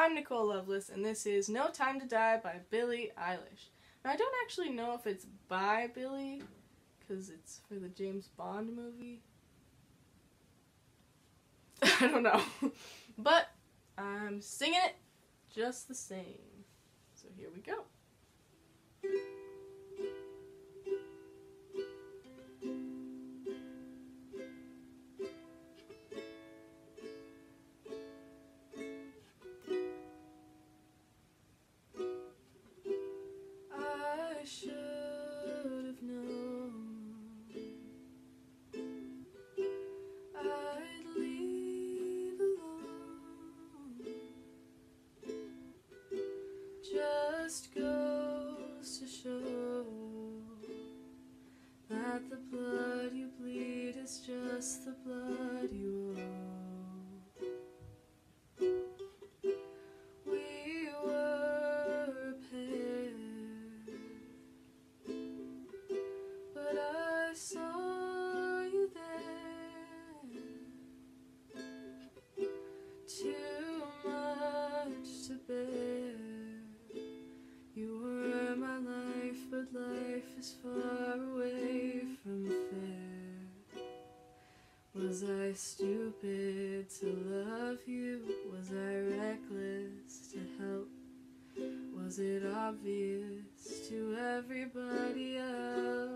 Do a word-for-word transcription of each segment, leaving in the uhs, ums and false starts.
I'm Nicole Lovelace, and this is No Time to Die by Billie Eilish. Now, I don't actually know if it's by Billie, because it's for the James Bond movie. I don't know. But I'm singing it just the same. So here we go. I should have known I'd leave alone. Just goes to show that the blood you bleed is just the blood you owe. I saw you there, too much to bear. You were my life, but life is far away from fair. Was I stupid to love you? Was I reckless to help? Was it obvious to everybody else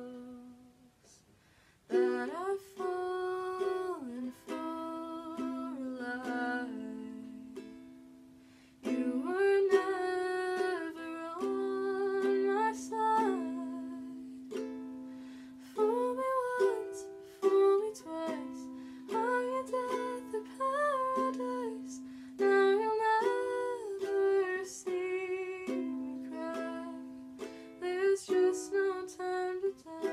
that I've fallen for a lie? You were never on my side. Fool me once, fool me twice. Are you death or paradise? Now you'll never see me cry. There's just no time to die.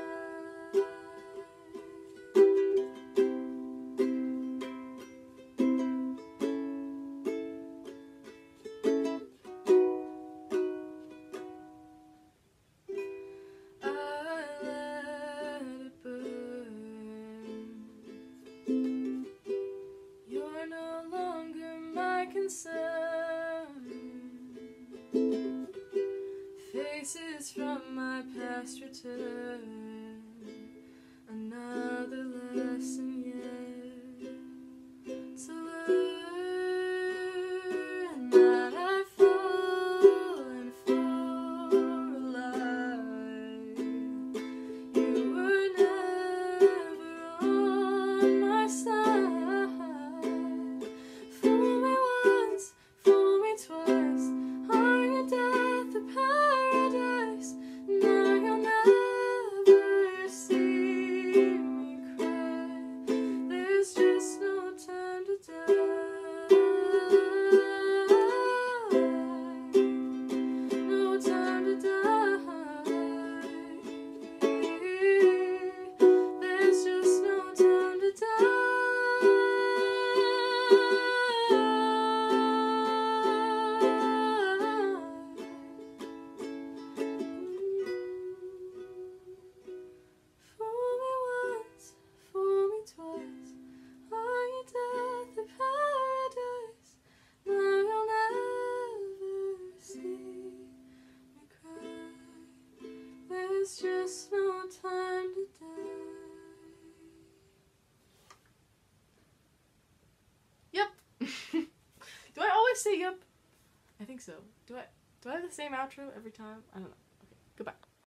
Concern. Faces from my past return. Another lesson yet to learn, that I've fallen for a lie. You were never on my side. Twice. Are you death or paradise? Now you'll never see me cry. There's just no time to die. No time to die. There's just no time to die. There's just no time to die. Yep. Do I always say yep? I think so. Do I do I have the same outro every time? I don't know. Okay, goodbye.